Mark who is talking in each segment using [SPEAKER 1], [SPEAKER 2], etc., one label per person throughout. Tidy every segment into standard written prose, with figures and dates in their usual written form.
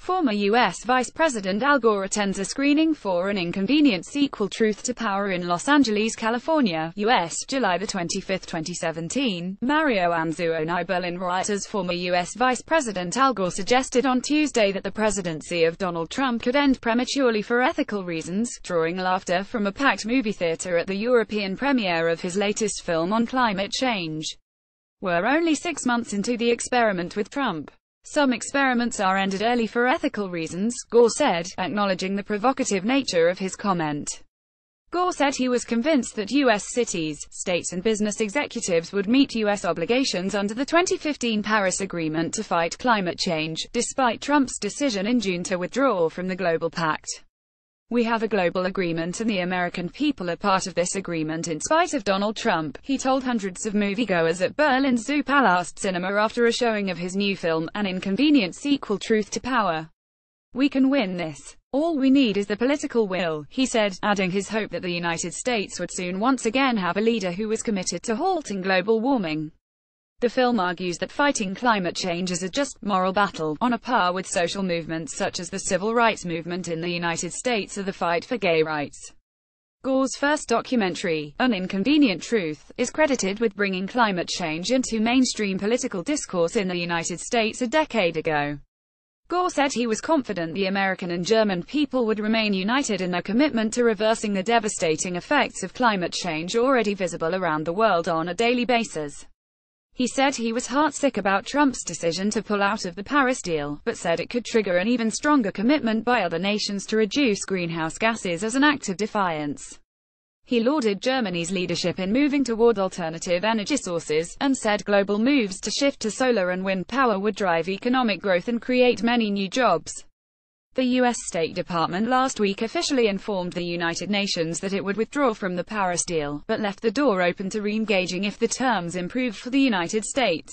[SPEAKER 1] Former U.S. Vice President Al Gore attends a screening for An Inconvenient Sequel: Truth to Power in Los Angeles, California, U.S., July 25, 2017. Mario Anzuono. Berlin. Reuters. Former U.S. Vice President Al Gore suggested on Tuesday that the presidency of Donald Trump could end prematurely for ethical reasons, drawing laughter from a packed movie theater at the European premiere of his latest film on climate change. We're only 6 months into the experiment with Trump. Some experiments are ended early for ethical reasons, Gore said, acknowledging the provocative nature of his comment. Gore said he was convinced that U.S. cities, states and business executives would meet U.S. obligations under the 2015 Paris Agreement to fight climate change, despite Trump's decision in June to withdraw from the global pact. "We have a global agreement and the American people are part of this agreement in spite of Donald Trump," he told hundreds of moviegoers at Berlin's Zoopalast Cinema after a showing of his new film, An Inconvenient Sequel: Truth to Power. "We can win this. All we need is the political will," he said, adding his hope that the United States would soon once again have a leader who was committed to halting global warming. The film argues that fighting climate change is a just, moral battle, on a par with social movements such as the civil rights movement in the United States or the fight for gay rights. Gore's first documentary, An Inconvenient Truth, is credited with bringing climate change into mainstream political discourse in the United States a decade ago. Gore said he was confident the American and German people would remain united in their commitment to reversing the devastating effects of climate change already visible around the world on a daily basis. He said he was heartsick about Trump's decision to pull out of the Paris deal, but said it could trigger an even stronger commitment by other nations to reduce greenhouse gases as an act of defiance. He lauded Germany's leadership in moving toward alternative energy sources, and said global moves to shift to solar and wind power would drive economic growth and create many new jobs. The U.S. State Department last week officially informed the United Nations that it would withdraw from the Paris deal, but left the door open to re-engaging if the terms improved for the United States.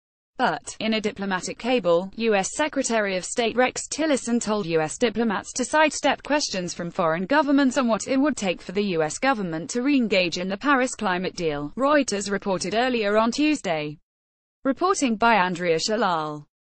[SPEAKER 1] But, in a diplomatic cable, U.S. Secretary of State Rex Tillerson told U.S. diplomats to sidestep questions from foreign governments on what it would take for the U.S. government to re-engage in the Paris climate deal, Reuters reported earlier on Tuesday. Reporting by Andrea Shalal.